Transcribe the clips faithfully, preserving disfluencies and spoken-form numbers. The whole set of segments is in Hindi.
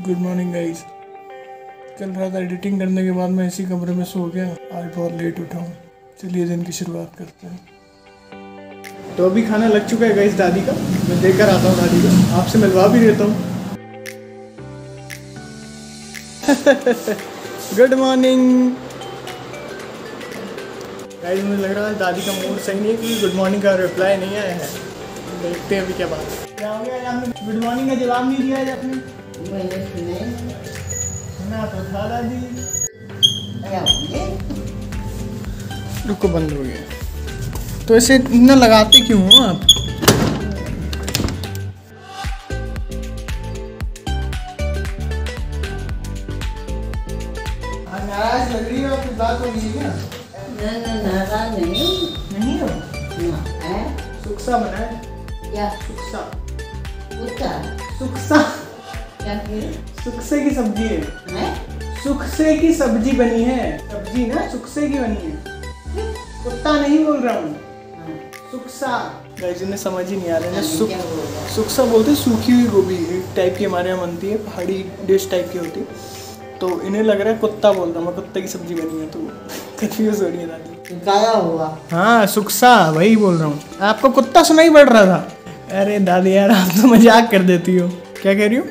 Good morning guys. कल रात एडिटिंग करने के बाद मैं इसी कमरे में सो गया। आज बहुत लेट उठा हूँ। चलिए दिन की शुरुआत करते हैं। तो अभी खाना लग चुका है गाइस दादी का। मैं देकर आता हूँ दादी को, आपसे मिलवा भी देता हूँ। Good morning guys. मुझे लग रहा है दादी का मूड सही नहीं है क्योंकि गुड मॉर्निंग का रिप्लाई नहीं आया है। देखते हैं अभी क्या बात है। क्या हो गया, आपने गुड मॉर्निंग का जवाब नहीं दिया है आपने? सुना तो था दादी। रुको, बंद हो गया। तो ऐसे इतना लगाते क्यों हो आप? नाराज लग रही हो, आपकी बात हो गई क्या? नाराज नहीं नहीं हो? है सुक्सा बना है क्या? सुक्सा कुत्ता सुक्सा क्या फिर सुक्से की सब्जी है। है सुक्से की सब्जी बनी है। सब्जी ना सुक्से की बनी है। कुत्ता नहीं बोल रहा हूँ, सुक्सा। गाइस इन्हें समझ ही नहीं आ रहा है। सुक सुक्सा बोलते सूखी हुई गोभी, एक टाइप की हमारे यहाँ बनती है, पहाड़ी डिश टाइप की होती है। तो इन्हें लग रहा है कुत्ता बोल रहा हूँ मैं, कुत्ते की सब्जी बनी है। तो कंफ्यूज हो रही है दादी। गाया हुआ हाँ सुक्सा वही बोल रहा हूँ। आपको कुत्ता सुनाई पड़ रहा था? अरे दादी यार, आप तो मजाक कर देती हो। क्या कह रही हो?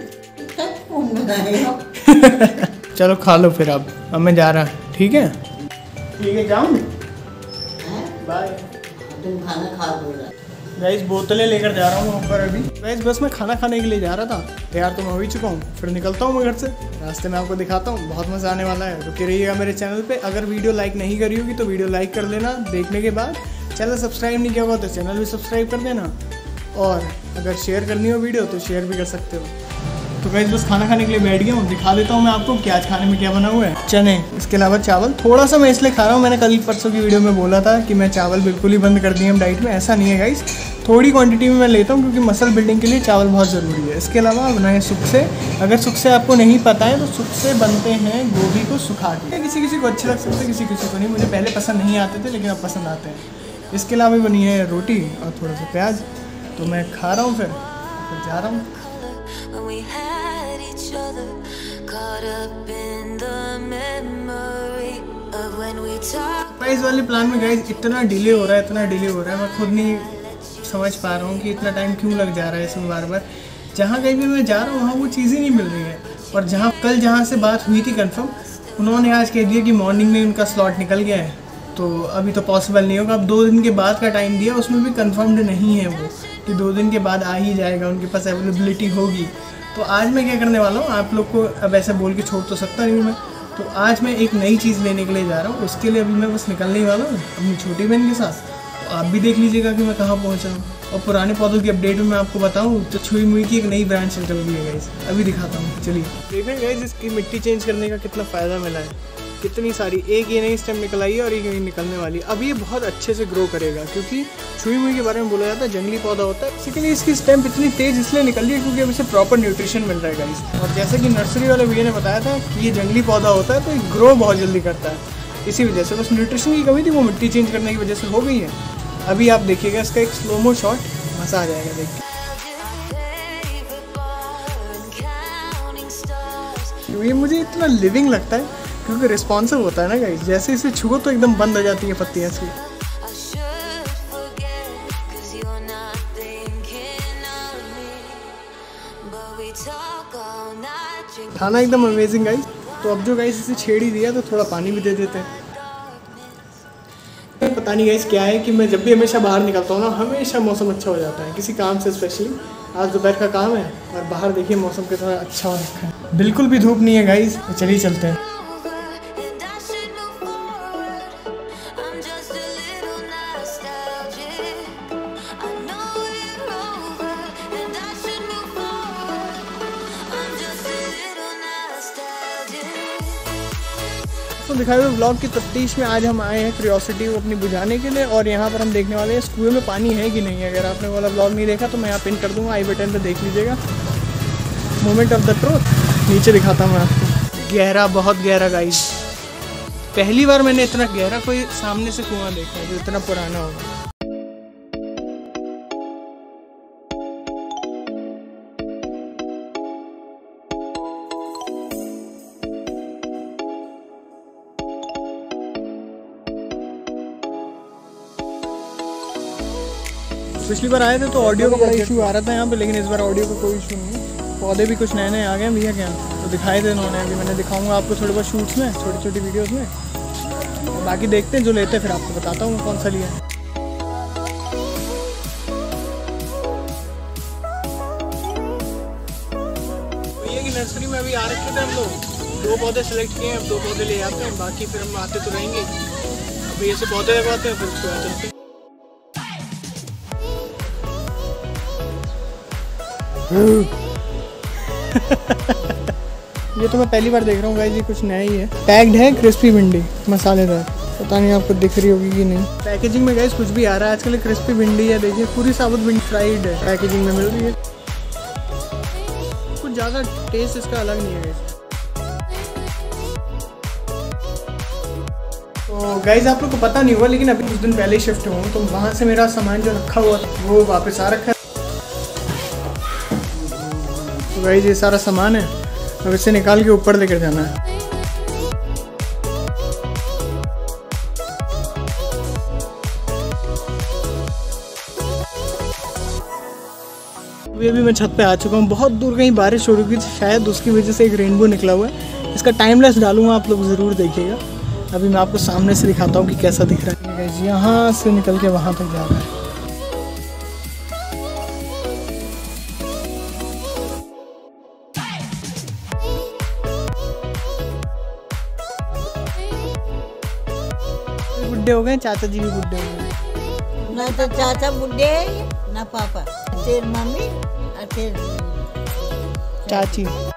चलो खा लो फिर। अब अब मैं जा रहा। ठीक है ठीक है, जाऊँ? बाय। तुम खाना खा लो। गाइस बोतलें लेकर जा रहा हूँ ऊपर अभी। गाइस बस मैं खाना खाने के लिए जा रहा था। तैयार तो मैं हो ही चुका हूँ। फिर निकलता हूँ मैं घर से। रास्ते में आपको दिखाता हूँ, बहुत मज़ा आने वाला है। रुके रहिएगा मेरे चैनल पे। अगर वीडियो लाइक नहीं करी होगी तो वीडियो लाइक कर देना देखने के बाद। चैनल सब्सक्राइब नहीं किया होगा तो चैनल भी सब्सक्राइब कर देना। और अगर शेयर करनी हो वीडियो तो शेयर भी कर सकते हो। तो गाइस बस खाना खाने के लिए बैठ गया हूँ। दिखा देता हूँ मैं आपको कि आज खाने में क्या बना हुआ है। चने, इसके अलावा चावल। थोड़ा सा मैं इसलिए खा रहा हूँ, मैंने कल परसों की वीडियो में बोला था कि मैं चावल बिल्कुल ही बंद कर दिए हम डाइट में। ऐसा नहीं है गाइस, थोड़ी क्वांटिटी में मैं लेता हूँ क्योंकि मसल बिल्डिंग के लिए चावल बहुत ज़रूरी है। इसके अलावा बनाए सुक्से। अगर सुक्से आपको नहीं पता है तो सुक्से बनते हैं गोभी को सुखा के। किसी किसी को अच्छे लग सकते हैं, किसी किसी को नहीं। मुझे पहले पसंद नहीं आते थे लेकिन अब पसंद आते हैं। इसके अलावा बनी है रोटी और थोड़ा सा प्याज। तो मैं खा रहा हूँ, फिर फिर जा रहा हूँ। गाइस वाले प्लान में गाइस इतना डिले हो रहा है, इतना डिले हो रहा है, मैं खुद नहीं समझ पा रहा हूँ कि इतना टाइम क्यों लग जा रहा है इसमें बार बार। जहाँ कहीं भी मैं जा रहा हूँ वहाँ वो चीज़ ही नहीं मिल रही है। और जहाँ कल जहाँ से बात हुई थी कंफर्म, उन्होंने आज कह दिया कि मॉर्निंग में उनका स्लॉट निकल गया है। तो अभी तो पॉसिबल नहीं होगा। अब दो दिन के बाद का टाइम दिया, उसमें भी कंफर्म्ड नहीं है वो कि दो दिन के बाद आ ही जाएगा, उनके पास अवेलेबिलिटी होगी। तो आज मैं क्या करने वाला हूँ, आप लोग को अब ऐसे बोल के छोड़ तो सकता नहीं मैं। तो आज मैं एक नई चीज़ लेने के लिए जा रहा हूँ। उसके लिए अभी मैं बस निकलने वाला हूँ अपनी छोटी बहन के साथ। तो आप भी देख लीजिएगा कि मैं कहाँ पहुँचा हूँ। और पुराने पौधों की अपडेट में मैं आपको बताऊँ तो छुई मुई की एक नई ब्रांच निकल गई है गाइस, अभी दिखाता हूँ। चलिए देखें गाइस इसकी मिट्टी चेंज करने का कितना फ़ायदा मिला है। कितनी सारी, एक ये नई स्टेम निकल आई है और एक ये निकलने वाली। अब ये बहुत अच्छे से ग्रो करेगा क्योंकि छुई मुई के बारे में बोला जाता है जंगली पौधा होता है। इसी के लिए इसकी स्टेम इतनी तेज़ इसलिए निकल रही है क्योंकि अब इसे प्रॉपर न्यूट्रिशन मिल रहा है गाइस। और जैसे कि नर्सरी वाले भैया ने बताया था कि ये जंगली पौधा होता है तो ये ग्रो बहुत जल्दी करता है। इसी वजह से बस न्यूट्रिशन की कमी थी, वो मिट्टी चेंज करने की वजह से हो गई है। अभी आप देखिएगा इसका एक स्लोमो शॉट, मज़ा आ जाएगा देख के। ये मुझे इतना लिविंग लगता है क्योंकि रिस्पॉन्सिव होता है ना गाइस। जैसे इसे छुओ तो एकदम बंद हो जाती है पत्तियाँ इसकी। खाना एकदम अमेजिंग गाइस। तो अब जो गाइस इसे छेड़ ही दिया तो थोड़ा पानी भी दे देते हैं। पता नहीं गाइस क्या है कि मैं जब भी हमेशा बाहर निकलता हूँ ना, हमेशा मौसम अच्छा हो जाता है किसी काम से। स्पेशली आज दोपहर का काम है और बाहर देखिए मौसम कितना अच्छा हो रखा है। बिल्कुल भी धूप नहीं है गाइस। तो चलिए चलते हैं। तो दिखाए हुए ब्लॉग की तफ्तीश में आज हम आए हैं क्यूरियोसिटी को अपनी बुझाने के लिए। और यहाँ पर हम देखने वाले हैं इस कुएं में पानी है कि नहीं है। अगर आपने वाला ब्लॉग नहीं देखा तो मैं यहाँ पिन कर दूँगा, आई बटन पे देख लीजिएगा। मोमेंट ऑफ द ट्रूथ नीचे दिखाता हूँ मैं आपको। गहरा, बहुत गहरा गाइस। पहली बार मैंने इतना गहरा कोई सामने से कुआं देखा है जो इतना पुराना होगा। पिछली बार आए थे तो ऑडियो का बड़ा इशू आ रहा था यहाँ पे, लेकिन इस बार ऑडियो का कोई इशू नहीं है। पौधे भी कुछ नए नए आ गए भैया क्या, तो दिखाए थे इन्होंने, अभी मैंने दिखाऊंगा आपको थोड़े बहुत शूट्स में, छोटी छोटी वीडियोस में। और बाकी देखते हैं, जो लेते हैं फिर आपको बताता हूँ मैं कौन सा लिया है। भैया की नर्सरी में अभी आ रखे थे हम लोग, दो पौधे सेलेक्ट किए हैं, अब दो पौधे ले आते हैं, बाकी फिर हम आते तो रहेंगे। अभी ऐसे पौधे लगवाते हैं फिर उसके बाद चलते हैं। ये तो मैं पहली बार देख रहा हूँ गाइस, ये कुछ नया ही है। टैग्ड है क्रिस्पी भिंडी मसालेदार, पता नहीं आपको दिख रही होगी कि नहीं। पैकेजिंग में गाइस कुछ भी आ रहा है आजकल, क्रिस्पी भिंडी है, देखिए पूरी साबुत भिंडी फ्राइड है, पैकेजिंग में मिल रही है। कुछ ज़्यादा टेस्ट इसका अलग नहीं है गाइस। तो गाइस आप लोग को पता नहीं होगा, लेकिन अभी कुछ दिन पहले ही शिफ्ट हुआ हूँ, तो वहाँ से मेरा सामान जो रखा हुआ था वो वापस आ रखा है। तो गाइस ये सारा सामान है, अब इसे निकाल के ऊपर लेकर जाना है। अभी अभी मैं छत पे आ चुका हूँ, बहुत दूर कहीं बारिश हो रही थी, शायद उसकी वजह से एक रेनबो निकला हुआ है। इसका टाइमलेस डालूंगा, आप लोग ज़रूर देखिएगा। अभी मैं आपको सामने से दिखाता हूँ कि कैसा दिख रहा है। गाइस यहाँ से निकल के वहाँ तक जा रहा है। बुड्ढे हो गए, चाचा जी भी बुड्ढे हो गए। ना तो चाचा बुढ़े ना पापा, तेरी मम्मी और तेरी चाची।